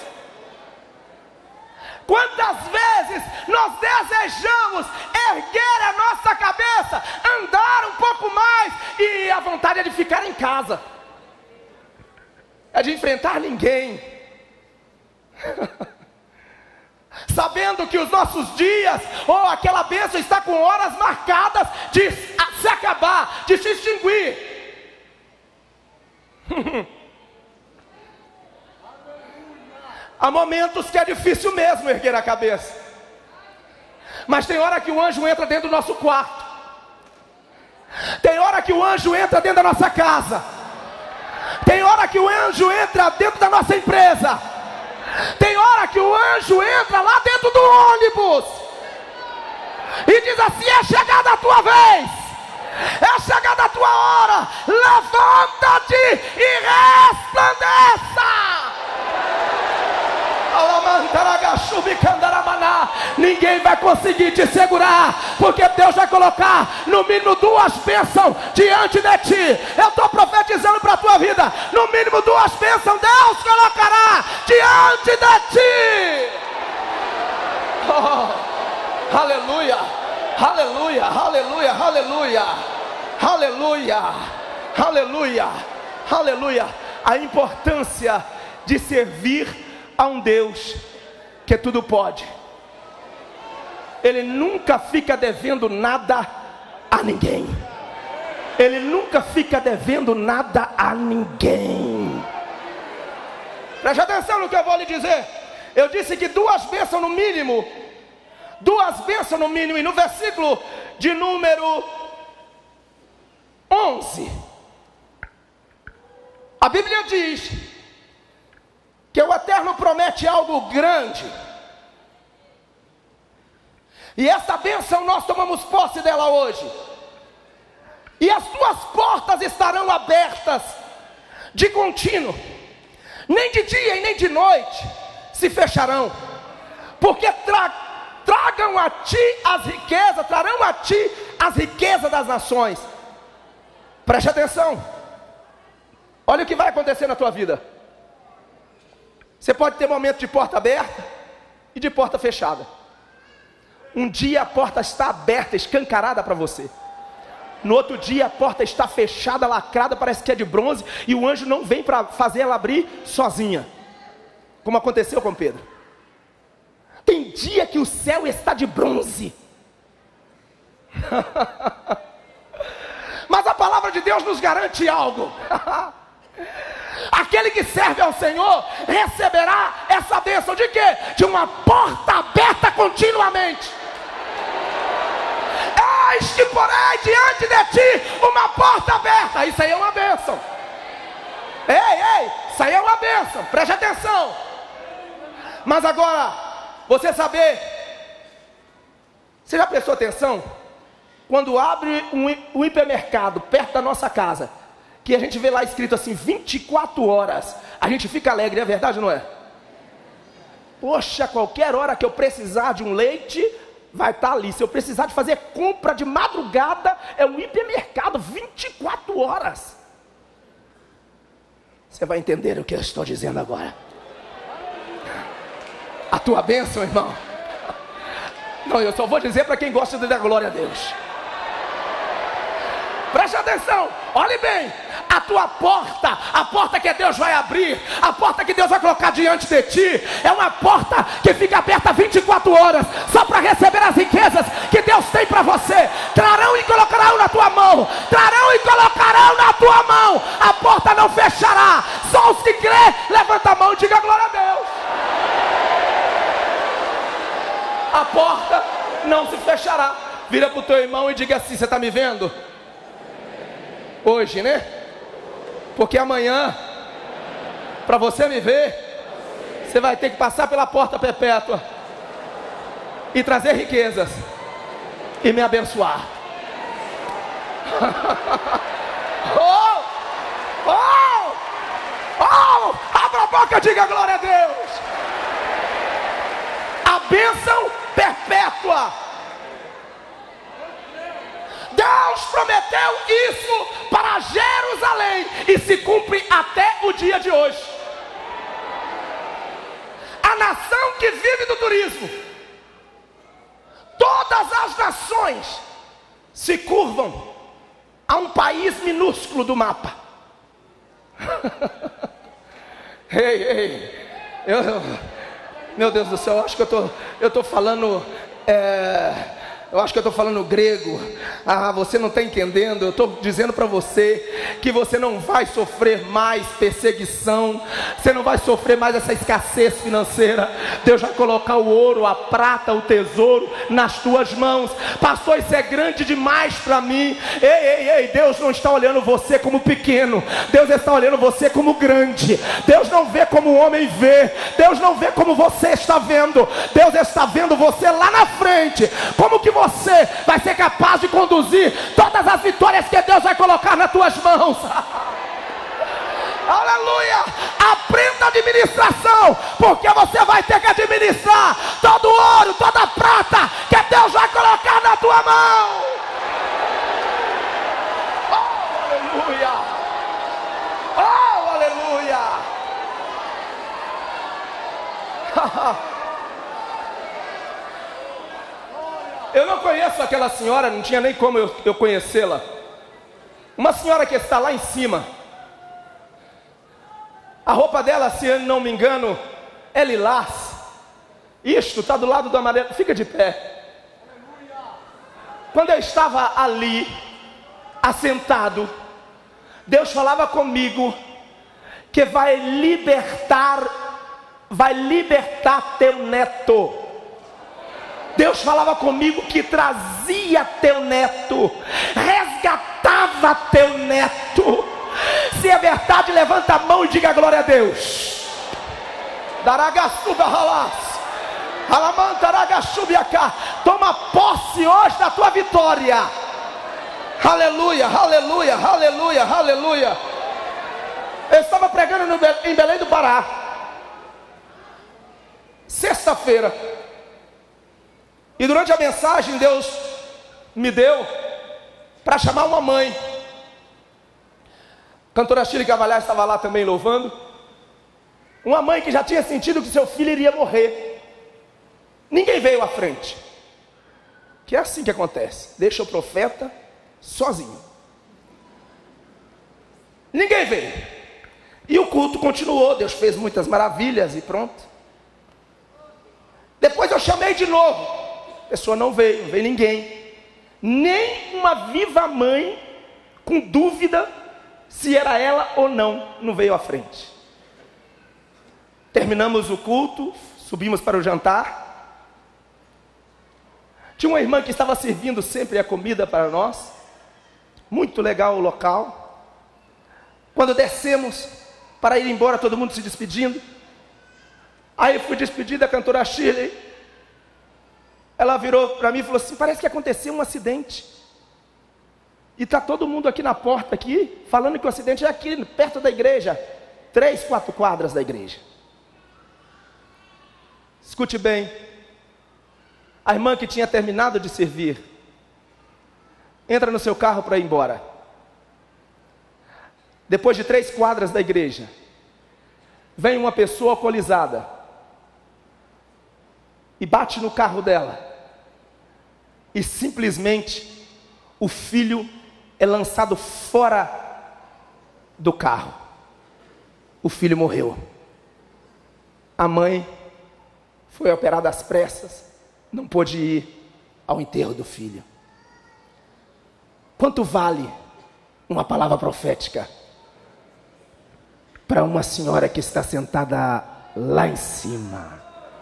Speaker 4: Quantas vezes nós desejamos erguer a nossa cabeça, andar um pouco mais, e a vontade é de ficar em casa, é de enfrentar ninguém, sabendo que os nossos dias, ou aquela bênção, está com horas marcadas de se acabar, de se extinguir. Há momentos que é difícil mesmo erguer a cabeça, mas tem hora que o anjo entra dentro do nosso quarto, tem hora que o anjo entra dentro da nossa casa, tem hora que o anjo entra dentro da nossa empresa, tem hora que o anjo entra lá dentro do ônibus e diz assim: é chegada a tua vez, é chegada a tua hora, levanta-te e resplandeça. Ninguém vai conseguir te segurar, porque Deus vai colocar no mínimo 2 bênçãos diante de ti. Eu estou profetizando para a tua vida: no mínimo 2 bênçãos Deus colocará diante de ti. Oh, aleluia, aleluia, aleluia, aleluia, aleluia, aleluia, aleluia. A importância de servir a um Deus que tudo pode. Ele nunca fica devendo nada a ninguém. Ele nunca fica devendo nada a ninguém. Preste atenção no que eu vou lhe dizer. Eu disse que duas bênçãos no mínimo. Duas bênçãos no mínimo. E no versículo de número 11, a Bíblia diz que o Eterno promete algo grande. E essa bênção nós tomamos posse dela hoje. E as tuas portas estarão abertas de contínuo. Nem de dia e nem de noite se fecharão. Porque tragam a ti as riquezas, trarão a ti as riquezas das nações. Preste atenção. Olha o que vai acontecer na tua vida. Você pode ter momento de porta aberta e de porta fechada. Um dia a porta está aberta, escancarada para você. No outro dia a porta está fechada, lacrada, parece que é de bronze, e o anjo não vem para fazer ela abrir sozinha, como aconteceu com Pedro. Tem dia que o céu está de bronze. Mas a palavra de Deus nos garante algo. Aquele que serve ao Senhor receberá essa bênção de quê? De uma porta aberta continuamente. Eis que porém diante de ti uma porta aberta. Isso aí é uma bênção. Ei, isso aí é uma bênção. Preste atenção. Mas agora, você saber, você já prestou atenção? Quando abre um hipermercado perto da nossa casa, que a gente vê lá escrito assim, 24 horas, a gente fica alegre, é verdade ou não é? Poxa, qualquer hora que eu precisar de um leite, vai estar ali. Se eu precisar de fazer compra de madrugada, é um hipermercado, 24 horas. Você vai entender o que eu estou dizendo agora. A tua bênção, irmão. Não, eu só vou dizer para quem gosta de dar glória a Deus. Preste atenção, olhe bem. A tua porta, a porta que Deus vai abrir, a porta que Deus vai colocar diante de ti, é uma porta que fica aberta 24 horas, só para receber as riquezas que Deus tem para você. Trarão e colocarão na tua mão, trarão e colocarão na tua mão. A porta não fechará. Só os que crê, levanta a mão e diga glória a Deus. A porta não se fechará. Vira para o teu irmão e diga assim: você está me vendo? Hoje, né? Porque amanhã, para você me ver, você vai ter que passar pela porta perpétua e trazer riquezas e me abençoar. Abra a boca e diga glória a Deus. A bênção perpétua. Deus prometeu isso para Jerusalém e se cumpre até o dia de hoje. A nação que vive do turismo, todas as nações se curvam a um país minúsculo do mapa. Meu Deus do céu, eu acho que eu estou falando... Eu acho que eu estou falando grego. Você não está entendendo. Eu estou dizendo para você que você não vai sofrer mais perseguição. Você não vai sofrer mais essa escassez financeira. Deus vai colocar o ouro, a prata, o tesouro nas tuas mãos. Pastor, isso é grande demais para mim. Ei, Deus não está olhando você como pequeno. Deus está olhando você como grande. Deus não vê como o homem vê. Deus não vê como você está vendo. Deus está vendo você lá na frente. Como que você vai ser capaz de conduzir todas as vitórias que Deus vai colocar nas tuas mãos? Aleluia! Aprenda a administração, porque você vai ter que administrar todo o ouro, toda a prata que Deus vai colocar na tua mão. Oh, aleluia! Oh, aleluia! Eu não conheço aquela senhora, não tinha nem como eu conhecê-la. Uma senhora que está lá em cima. A roupa dela, se eu não me engano, é lilás. Isto está do lado do amarelo. Fica de pé. Quando eu estava ali, assentado, Deus falava comigo que vai libertar teu neto. Deus falava comigo que trazia teu neto, resgatava teu neto. Se é verdade, levanta a mão e diga glória a Deus. Toma posse hoje da tua vitória. Aleluia, aleluia, aleluia, aleluia. Eu estava pregando em Belém do Pará, sexta-feira, e durante a mensagem Deus me deu para chamar uma mãe. A cantora Shirley Cavalhar estava lá também louvando. Uma mãe que já tinha sentido que seu filho iria morrer. Ninguém veio à frente. Que é assim que acontece. Deixa o profeta sozinho. Ninguém veio. E o culto continuou. Deus fez muitas maravilhas e pronto. Depois eu chamei de novo. A pessoa não veio ninguém. Nem uma viva mãe com dúvida se era ela ou não veio à frente. Terminamos o culto, subimos para o jantar. Tinha uma irmã que estava servindo sempre a comida para nós. Muito legal o local. Quando descemos para ir embora, todo mundo se despedindo. Aí eu fui despedir da cantora Shirley. Ela virou para mim e falou assim: parece que aconteceu um acidente. E está todo mundo aqui na porta aqui, falando que o acidente é aqui, perto da igreja. 3, 4 quadras da igreja. Escute bem. A irmã que tinha terminado de servir entra no seu carro para ir embora. Depois de 3 quadras da igreja, vem uma pessoa alcoolizada e bate no carro dela. E simplesmente o filho é lançado fora do carro. O filho morreu. A mãe foi operada às pressas, não pôde ir ao enterro do filho. Quanto vale uma palavra profética para uma senhora que está sentada lá em cima?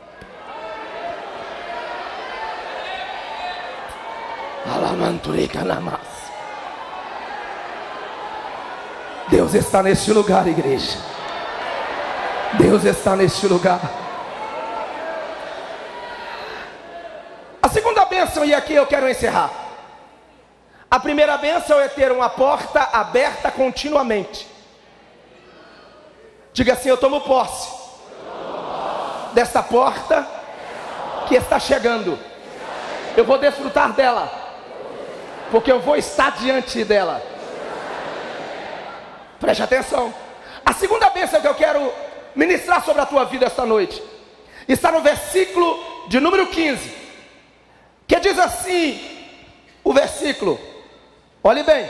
Speaker 4: Deus está neste lugar, igreja. Deus está neste lugar. A segunda bênção, e aqui eu quero encerrar. A primeira bênção é ter uma porta aberta continuamente. Diga assim: eu tomo posse dessa porta que está chegando. Eu vou desfrutar dela, porque eu vou estar diante dela. Preste atenção. A segunda bênção que eu quero ministrar sobre a tua vida esta noite está no versículo de número 15, que diz assim, o versículo, olhe bem: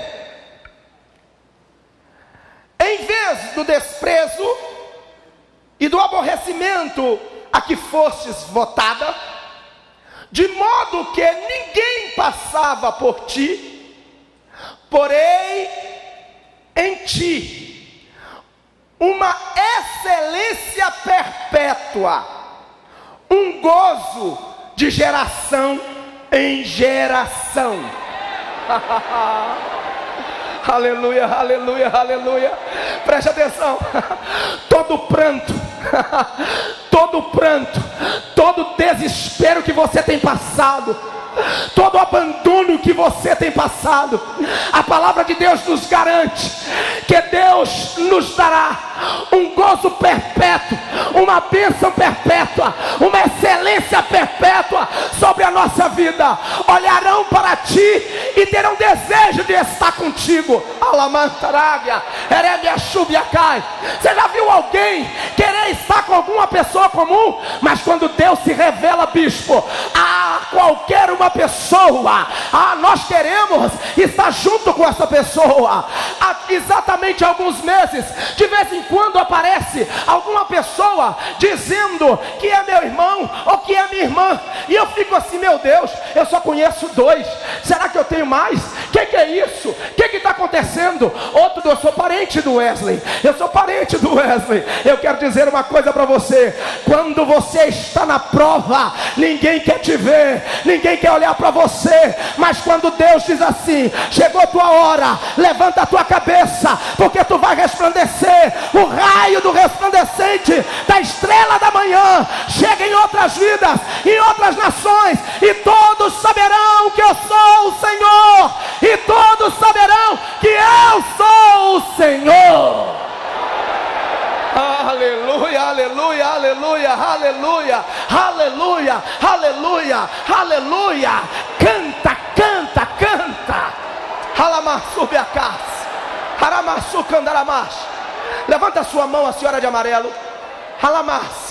Speaker 4: em vez do desprezo e do aborrecimento a que fostes votada, de modo que ninguém passava por ti, porém em ti uma excelência perpétua, um gozo de geração em geração. Aleluia, aleluia, aleluia. Preste atenção. Todo pranto, todo desespero que você tem passado, todo abandono que você tem passado, a palavra de Deus nos garante que Deus nos dará um gozo perpétuo, uma bênção perpétua, uma excelência perpétua sobre a nossa vida. Olharão para ti e terão desejo de estar contigo. Alamantarábia, Erebia Chubiacai. Você já viu alguém querer estar com alguma pessoa comum? Mas quando Deus se revela, bispo, a qualquer uma pessoa, nós queremos estar junto com essa pessoa. Há exatamente alguns meses, de vez em quando aparece alguma pessoa dizendo que é meu irmão ou que é Deus, eu só conheço 2. Será que eu tenho mais? O que é isso? O que está acontecendo? Outro, eu sou parente do Wesley. Eu sou parente do Wesley. Eu quero dizer uma coisa para você: quando você está na prova, ninguém quer te ver, ninguém quer olhar para você. Mas quando Deus diz assim: chegou a tua hora, levanta a tua cabeça, porque tu vai resplandecer. O raio do resplandecente da estrela da manhã chega em outras vidas, em outras nações, e todos saberão que eu sou o Senhor, e todos saberão que eu sou o Senhor. Aleluia, aleluia, aleluia, aleluia, aleluia, aleluia, aleluia. Canta, canta, canta. Halamassu beacas, haramassu candaramas. Levanta a sua mão, a senhora de amarelo. Halamas.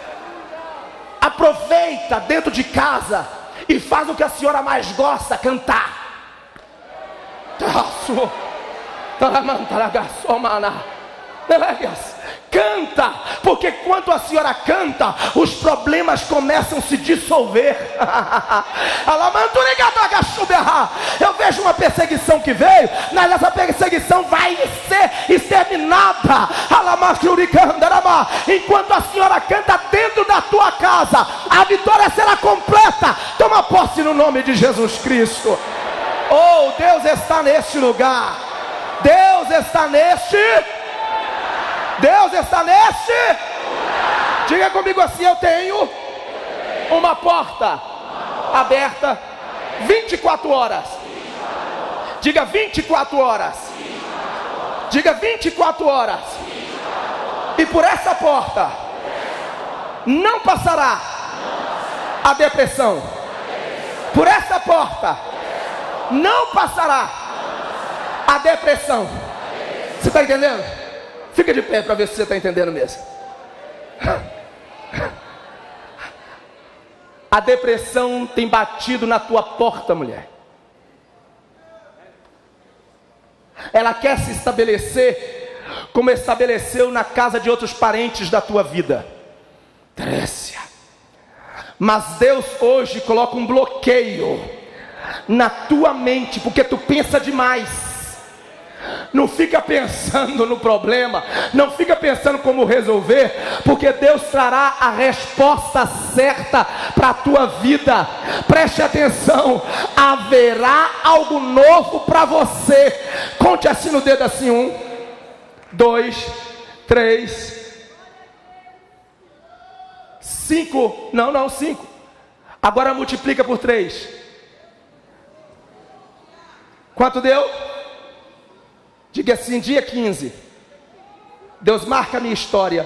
Speaker 4: Aproveita dentro de casa e faz o que a senhora mais gosta: cantar. Canta, porque quando a senhora canta, os problemas começam a se dissolver. Eu vejo uma perseguição que veio, mas essa perseguição vai ser exterminada. Enquanto a senhora canta dentro da tua casa, a vitória será completa. Toma posse no nome de Jesus Cristo. Oh, Deus está neste lugar. Deus está neste. Deus está neste. Diga comigo assim: eu tenho uma porta aberta 24 horas. Diga 24 horas. Diga 24 horas. E por essa porta não passará a depressão. Por essa porta não passará a depressão. Você está entendendo? Fica de pé para ver se você está entendendo mesmo. A depressão tem batido na tua porta, mulher. Ela quer se estabelecer como estabeleceu na casa de outros parentes da tua vida. Trécia. Mas Deus hoje coloca um bloqueio na tua mente, porque tu pensa demais. Não fica pensando no problema, não fica pensando como resolver, porque Deus trará a resposta certa para a tua vida. Preste atenção, haverá algo novo para você. Conte assim no dedo, assim: 1, 2, 3, 5. Não, 5. Agora multiplica por 3. Quanto deu? Diga assim: dia 15, Deus marca a minha história.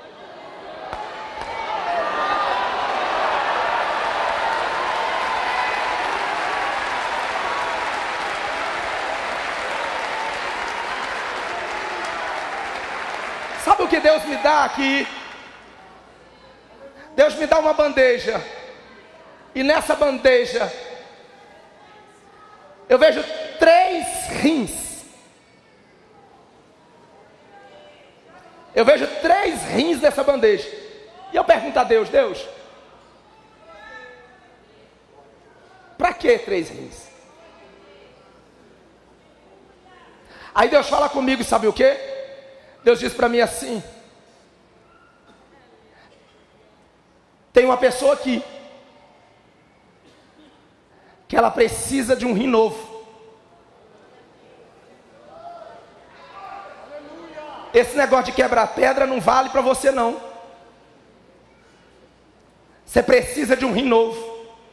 Speaker 4: Sabe o que Deus me dá aqui? Deus me dá uma bandeja, e nessa bandeja eu vejo 3 rins. Eu vejo 3 rins nessa bandeja. E eu pergunto a Deus: Deus, para que 3 rins? Aí Deus fala comigo, sabe o que? Deus diz para mim assim: tem uma pessoa aqui que ela precisa de um rim novo. Esse negócio de quebrar pedra não vale para você não. Você precisa de um rim novo.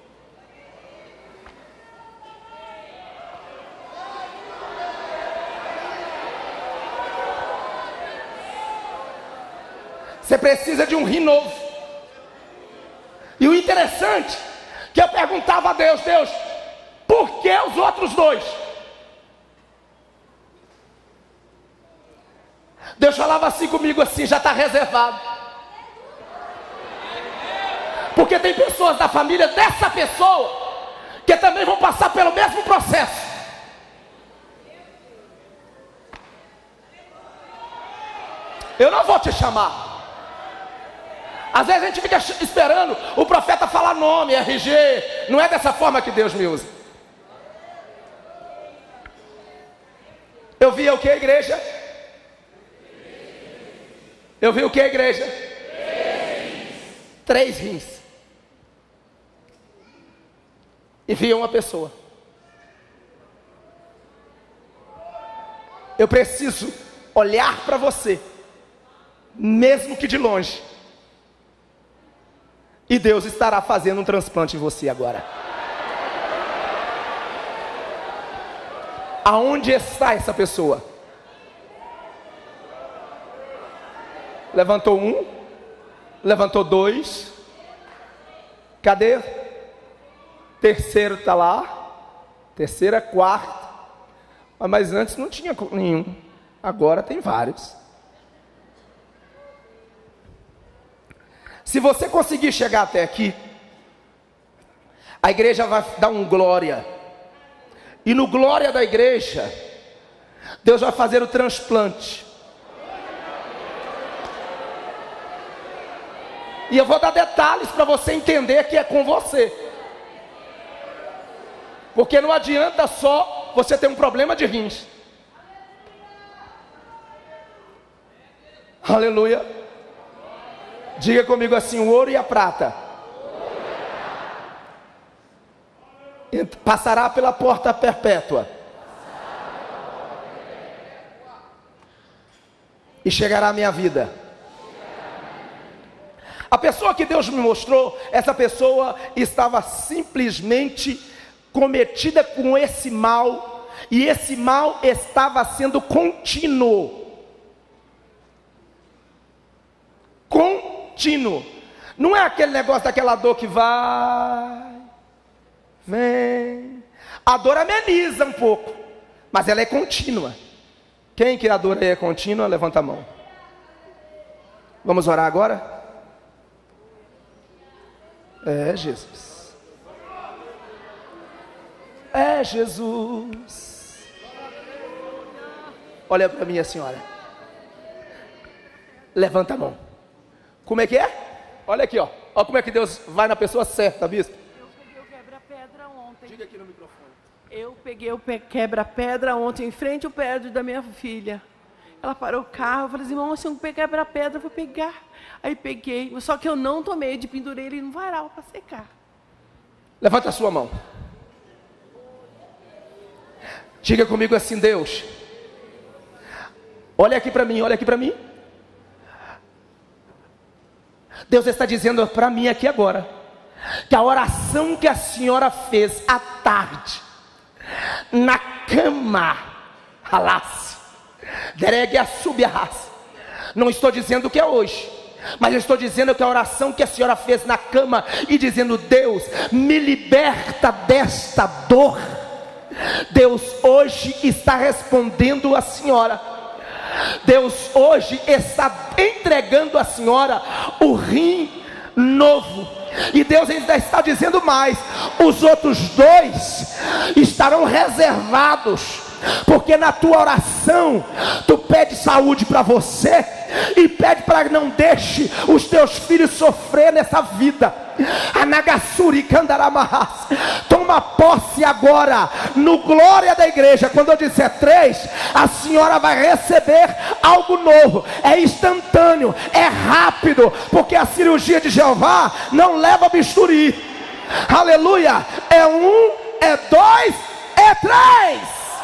Speaker 4: Você precisa de um rim novo. E o interessante, que eu perguntava a Deus: Deus, por que os outros 2? Deus falava assim comigo, assim: já está reservado. Porque tem pessoas da família dessa pessoa que também vão passar pelo mesmo processo. Eu não vou te chamar. Às vezes a gente fica esperando o profeta falar nome, RG. Não é dessa forma que Deus me usa. Eu via o que, igreja? Eu vi o que, igreja? 3 rins. E via uma pessoa. Eu preciso olhar para você, mesmo que de longe, e Deus estará fazendo um transplante em você agora. Aonde está essa pessoa? Levantou 1, levantou 2, cadê? Terceiro está lá, terceira, quarta, mas antes não tinha nenhum, agora tem vários. Se você conseguir chegar até aqui, a igreja vai dar um glória, e no glória da igreja, Deus vai fazer o transplante. E eu vou dar detalhes para você entender que é com você. Porque não adianta só você ter um problema de rins. Aleluia. Diga comigo assim: o ouro e a prata passará pela porta perpétua e chegará à minha vida. A pessoa que Deus me mostrou, essa pessoa estava simplesmente cometida com esse mal, e esse mal estava sendo contínuo. Contínuo. Não é aquele negócio daquela dor que vai, vem. A dor ameniza um pouco, mas ela é contínua. Quem que a dor é contínua, levanta a mão. Vamos orar agora? É Jesus. É Jesus. Olha para mim, a senhora. Levanta a mão. Como é que é? Olha aqui, ó. Olha como é que Deus vai na pessoa certa, bispo.
Speaker 5: Eu peguei o quebra-pedra ontem.
Speaker 4: Diga aqui no microfone.
Speaker 5: Eu peguei o quebra-pedra ontem em frente ao prédio da minha filha. Ela parou o carro, eu falei assim: irmão, se eu pegar quebra-pedra, eu vou pegar. Aí peguei, só que eu não tomei, de pendurei ele no varal para secar.
Speaker 4: Levanta a sua mão. Diga comigo assim: Deus, olha aqui para mim, olha aqui para mim. Deus está dizendo para mim aqui agora, que a oração que a senhora fez à tarde, na cama, ralasse, deregue a subiarrasse. Não estou dizendo que é hoje, mas eu estou dizendo que a oração que a senhora fez na cama, e dizendo: Deus, me liberta desta dor. Deus hoje está respondendo a senhora. Deus hoje está entregando à senhora o rim novo. E Deus ainda está dizendo mais: os outros 2 estarão reservados, porque na tua oração tu pede saúde para você e pede para que não deixe os teus filhos sofrer nessa vida. Anagassuri Kandaramahas. Toma posse agora no glória da igreja. Quando eu disser 3, a senhora vai receber algo novo. É instantâneo, é rápido, porque a cirurgia de Jeová não leva bisturi. Aleluia. É 1, é 2, é 3.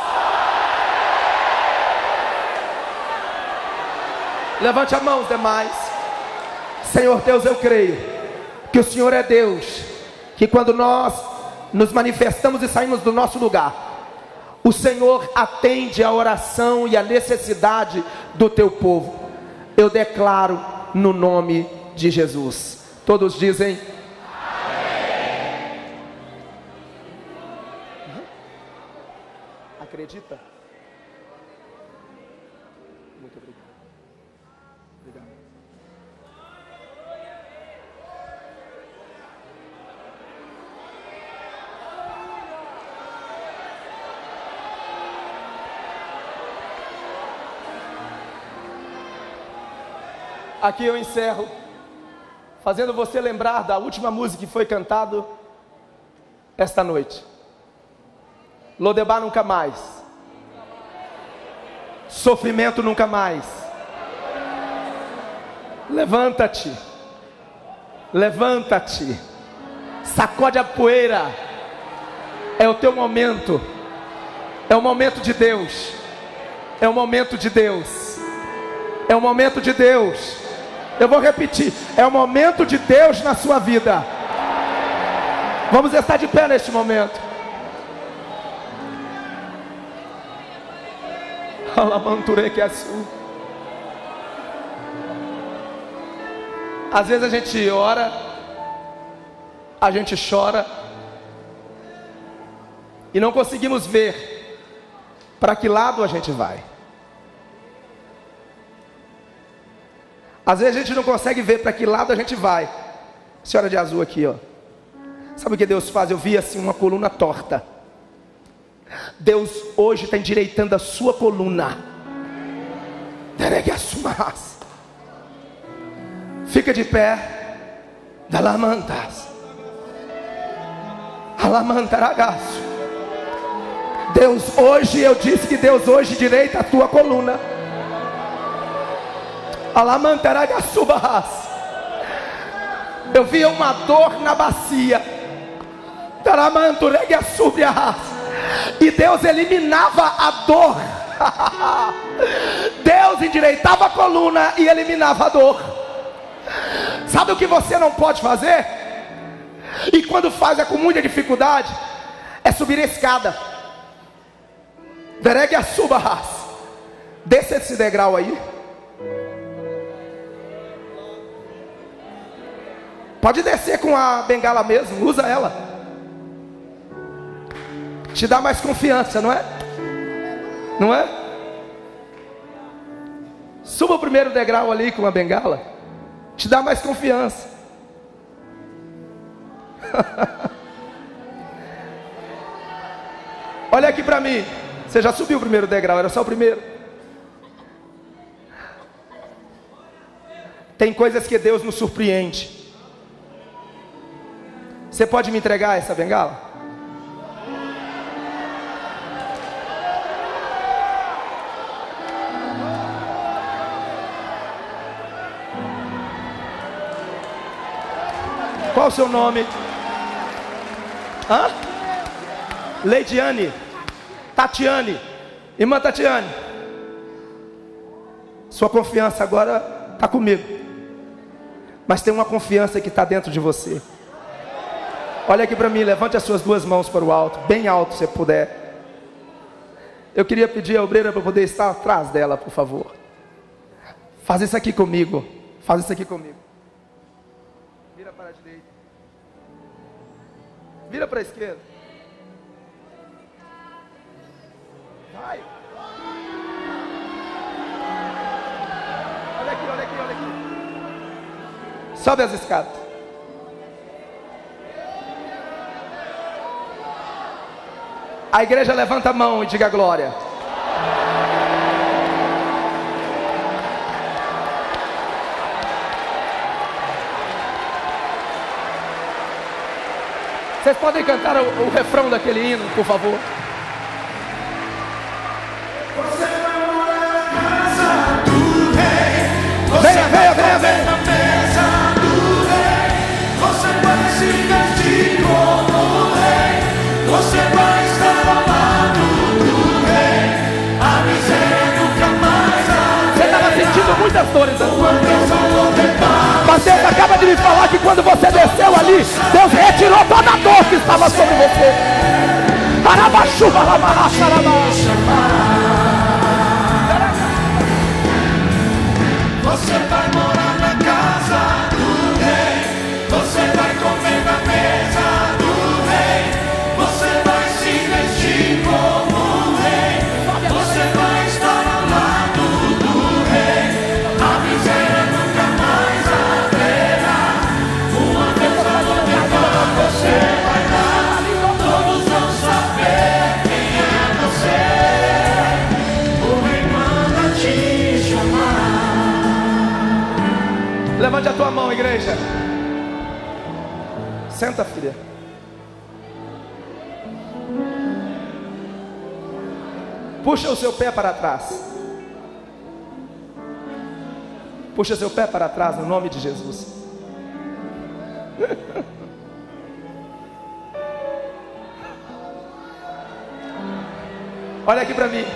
Speaker 4: Levante a mão os demais. Senhor Deus, eu creio que o Senhor é Deus, que quando nós nos manifestamos e saímos do nosso lugar, o Senhor atende a oração e a necessidade do teu povo. Eu declaro no nome de Jesus. Todos dizem amém. Acredita? Muito obrigado. Obrigado. Aqui eu encerro fazendo você lembrar da última música que foi cantado esta noite. Lodebar nunca mais. Sofrimento nunca mais. Levanta-te. Levanta-te. Sacode a poeira. É o teu momento. É o momento de Deus. É o momento de Deus. É o momento de Deus. Eu vou repetir. É o momento de Deus na sua vida. Vamos estar de pé neste momento. Alamanture que azul. Às vezes a gente ora, a gente chora e não conseguimos ver para que lado a gente vai. Às vezes a gente não consegue ver para que lado a gente vai. Senhora de azul aqui, ó. Sabe o que Deus faz? Eu vi assim uma coluna torta. Deus hoje está endireitando a sua coluna. Fica de pé. Dalamantas. Alamantaragaço. Deus hoje, eu disse que Deus hoje endireita a tua coluna. Alamantaragaçubas. Eu vi uma dor na bacia. E Deus eliminava a dor. Deus endireitava a coluna e eliminava a dor. Sabe o que você não pode fazer? E quando faz é com muita dificuldade, é subir a escada. Desça esse degrau aí. Pode descer com a bengala mesmo, usa ela. Te dá mais confiança, não é? Não é? Suba o primeiro degrau ali com a bengala. Te dá mais confiança. Olha aqui para mim. Você já subiu o primeiro degrau, era só o primeiro. Tem coisas que Deus nos surpreende. Você pode me entregar essa bengala? Qual o seu nome? Hã? Leidiane. Tatiane. Irmã Tatiane. Sua confiança agora está comigo. Mas tem uma confiança que está dentro de você. Olha aqui para mim, levante as suas duas mãos para o alto. Bem alto se puder. Eu queria pedir a obreira para poder estar atrás dela, por favor. Faz isso aqui comigo. Faz isso aqui comigo. Vira para a direita. Vira para a esquerda. Vai. Olha aqui, olha aqui, olha aqui. Sobe as escadas. A igreja levanta a mão e diga glória. Vocês podem cantar o refrão daquele hino, por favor?
Speaker 2: Você vai morar na casa do rei. Venha, venha, venha, venha. Na mesa do rei. Você vai se vestir como rei. Você vai estar ao lado do rei. A miséria nunca mais haverá.
Speaker 4: Você estava sentindo muitas dores, mas Deus acaba de me falar que quando você desceu ali, Deus retirou toda a dor que estava sobre você.
Speaker 2: Você vai morar na casa do rei. Você vai comer na mesa do rei. Você vai se vestir como rei. Você vai estar ao lado do rei. A miséria nunca mais haverá. Uma vez a Lodebar você vai dar. Todos vão saber quem é você. O rei manda te chamar.
Speaker 4: Levante a tua mão, igreja. Senta, filha. Puxa o seu pé para trás. Puxa seu pé para trás no nome de Jesus. Olha aqui para mim.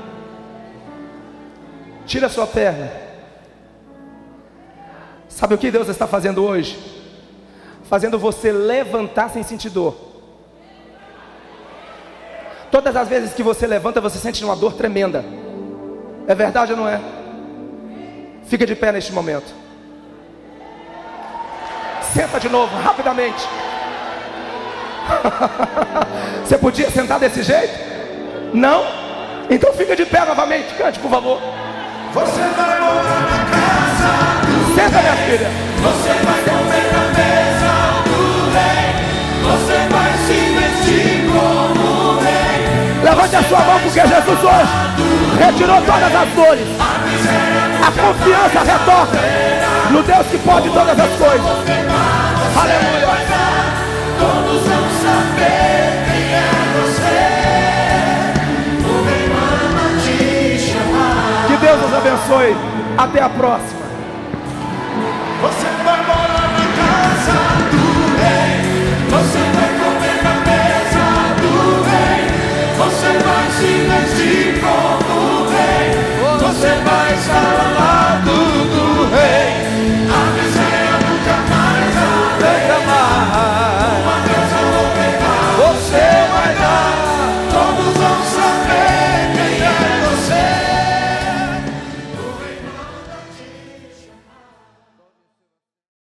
Speaker 4: Tira a sua perna. Sabe o que Deus está fazendo hoje? Fazendo você levantar sem sentir dor. Todas as vezes que você levanta, você sente uma dor tremenda. É verdade ou não é? Fica de pé neste momento. Senta de novo, rapidamente. Você podia sentar desse jeito? Não? Então fica de pé novamente. Cante, por favor.
Speaker 2: Você vai morar na casa do
Speaker 4: Senta, minha filha.
Speaker 2: Você vai comer na mesa do rei. Você vai se vestir como rei.
Speaker 4: Levante a sua mão, porque Jesus hoje retirou todas as dores. A confiança retorna no Deus que pode todas as coisas. Aleluia.
Speaker 2: Todos vão saber quem é você. O rei manda te chamar.
Speaker 4: Que Deus nos abençoe. Até a próxima.